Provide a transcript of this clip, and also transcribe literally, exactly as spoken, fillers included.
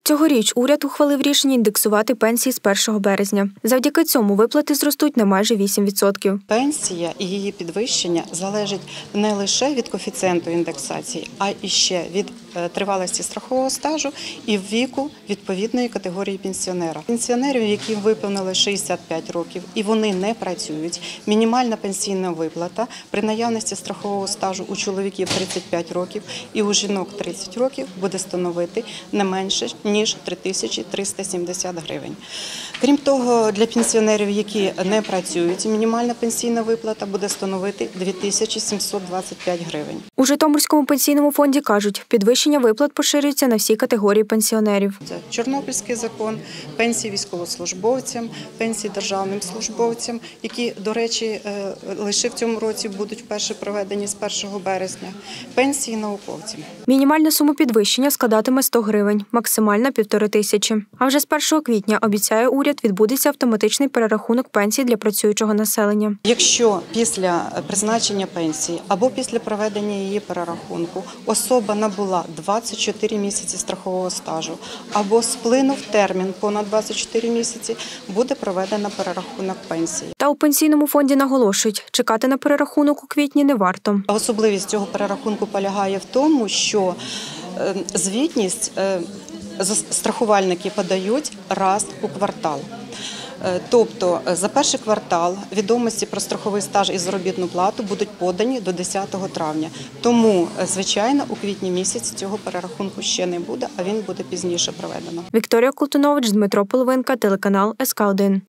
Цьогоріч уряд ухвалив рішення індексувати пенсії з першого березня. Завдяки цьому виплати зростуть на майже вісім відсотків. Пенсія і її підвищення залежить не лише від коефіцієнту індексації, а і ще від тривалості страхового стажу і віку відповідної категорії пенсіонера. Пенсіонерів, які виповнили шістдесят п'ять років і вони не працюють, мінімальна пенсійна виплата при наявності страхового стажу у чоловіків тридцять п'ять років і у жінок тридцять років буде становити не менше, ніж три тисячі триста сімдесят гривень. Крім того, для пенсіонерів, які не працюють, мінімальна пенсійна виплата буде становити дві тисячі сімсот двадцять п'ять гривень. У Житомирському пенсійному фонді кажуть, підвищення виплат поширюється на всі категорії пенсіонерів. Це Чорнобильський закон, пенсії військовослужбовцям, пенсії державним службовцям, які, до речі, лише в цьому році будуть вперше проведені з першого березня, пенсії науковцям. Мінімальна сума підвищення складатиме сто гривень, максимальна – півтори тисячі. А вже з першого квітня, обіцяє уряд, відбудеться автоматичний перерахунок пенсій для працюючого населення. Якщо після призначення пенсії або після проведення її перерахунку особа набула двадцять чотири місяці страхового стажу або сплинув термін понад двадцять чотири місяці, буде проведено перерахунок пенсії. Та у пенсійному фонді наголошують, чекати на перерахунок у квітні не варто. Особливість цього перерахунку полягає в тому, що звітність страхувальники подають раз у квартал. Тобто за перший квартал відомості про страховий стаж і заробітну плату будуть подані до десятого травня. Тому, звичайно, у квітні місяці цього перерахунку ще не буде, а він буде пізніше проведено. Вікторія Колтунович, Дмитро Половинка, телеканал ес ка один.